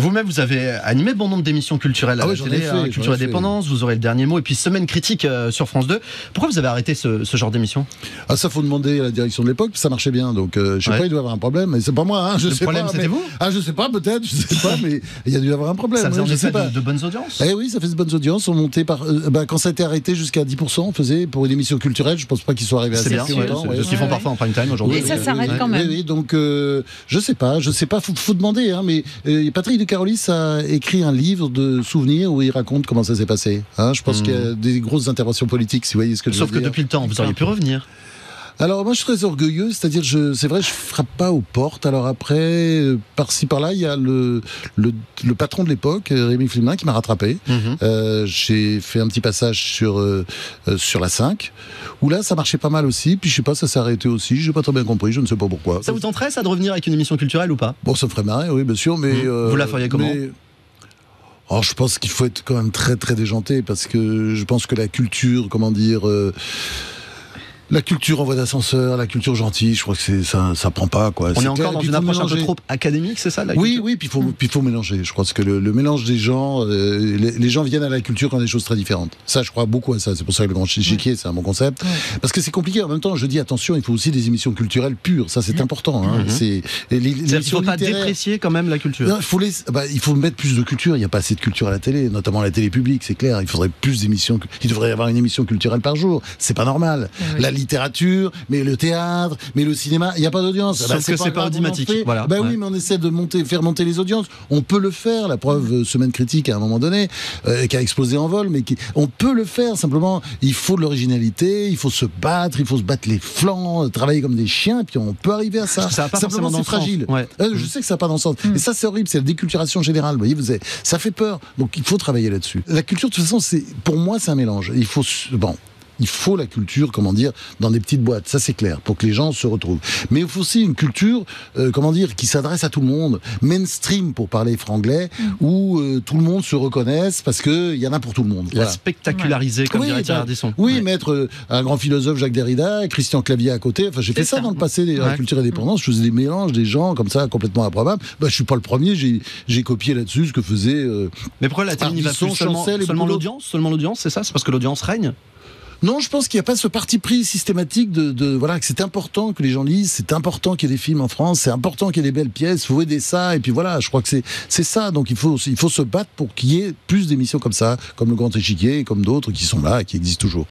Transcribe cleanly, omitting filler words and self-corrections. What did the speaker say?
Vous-même, vous avez animé bon nombre d'émissions culturelles à la télé, Culture et Dépendance, vous aurez le dernier mot, et puis Semaine Critique sur France 2. Pourquoi vous avez arrêté ce genre d'émission ? Ah, ça, faut demander à la direction de l'époque, ça marchait bien, donc je sais pas, il doit y avoir un problème, mais c'est pas moi, hein, je sais pas. Le problème, c'était vous ? Ah, je sais pas, peut-être, je sais pas, mais il y a dû y avoir un problème. Ça faisait en effet pas. de bonnes audiences ? Eh oui, ça fait de bonnes audiences, on montait par... quand ça a été arrêté jusqu'à 10%, on faisait pour une émission culturelle, je pense pas qu'ils soient arrivés à ça. C'est bien, c'est ce qu'ils font parfois en prime time aujourd'hui. Et ça s'arrête quand même. Oui, donc je sais pas, faut demander, hein, mais Patrick de Carolis a écrit un livre de souvenirs où il raconte comment ça s'est passé. Hein, je pense qu'il y a des grosses interventions politiques, si vous voyez ce que je veux dire. Sauf que depuis le temps, vous auriez pu revenir. Alors moi je suis très orgueilleux, c'est-à-dire c'est vrai je frappe pas aux portes. Alors après par-ci par-là il y a le patron de l'époque, Rémi Flimin, qui m'a rattrapé. J'ai fait un petit passage sur la 5 où là ça marchait pas mal aussi. Puis je sais pas, ça s'est arrêté aussi. J'ai pas très bien compris, je ne sais pas pourquoi. Ça vous tenterait ça de revenir avec une émission culturelle ou pas ? Bon, ça me ferait marrer, oui bien sûr, mais vous la feriez comment ? Alors, je pense qu'il faut être quand même très très déjanté, parce que je pense que la culture, la culture en voie d'ascenseur, la culture gentille, je crois que ça prend pas, quoi. On est encore dans une approche un peu trop académique, c'est ça, la culture ? Oui, puis il faut mélanger. Je crois que le mélange des gens, les gens viennent à la culture quand des choses très différentes. Ça, je crois beaucoup à ça. C'est pour ça que le grand échiquier, c'est un bon concept. Parce que c'est compliqué. En même temps, je dis attention, il faut aussi des émissions culturelles pures. Ça, c'est important. Hein. C'est-à-dire qu'il ne faut pas déprécier quand même la culture. Non, il faut mettre plus de culture. Il n'y a pas assez de culture à la télé, notamment à la télé publique, c'est clair. Il faudrait plus d'émissions. Il devrait y avoir une émission culturelle par jour. C'est pas normal. La littérature, mais le théâtre, mais le cinéma, il n'y a pas d'audience. Sauf que c'est pas audimatique. Voilà. Oui, mais on essaie de faire monter les audiences. On peut le faire. La preuve, Semaine Critique, à un moment donné, qui a explosé en vol, mais on peut le faire. Simplement, il faut de l'originalité, il faut se battre les flancs, travailler comme des chiens, et puis on peut arriver à ça. Ça n'a pas simplement, forcément c'est fragile. Je sais que ça n'a pas dans le sens. Et ça, c'est horrible. C'est la déculturation générale. Vous voyez, ça fait peur. Donc, il faut travailler là-dessus. La culture, de toute façon, pour moi, c'est un mélange. Il faut la culture, dans des petites boîtes, ça c'est clair, pour que les gens se retrouvent. Mais il faut aussi une culture, qui s'adresse à tout le monde, mainstream pour parler franglais, où tout le monde se reconnaisse, parce qu'il y en a pour tout le monde. La spectaculariser, comme dirait Thierry Ardisson. Oui, mettre un grand philosophe, Jacques Derrida, Christian Clavier à côté. Enfin, j'ai fait ça dans le passé, dans la Culture et Dépendance. Je faisais des mélanges, des gens comme ça, complètement improbables. Je suis pas le premier, j'ai copié là-dessus ce que faisait. Mais pourquoi la télé n'y va plus seulement l'audience, c'est ça ? C'est parce que l'audience règne ? Non, je pense qu'il n'y a pas ce parti pris systématique que c'est important que les gens lisent, c'est important qu'il y ait des films en France, c'est important qu'il y ait des belles pièces, il faut aider ça, et puis voilà, je crois que c'est ça. Donc il faut se battre pour qu'il y ait plus d'émissions comme ça, comme Le Grand Échiquier, et comme d'autres qui sont là et qui existent toujours.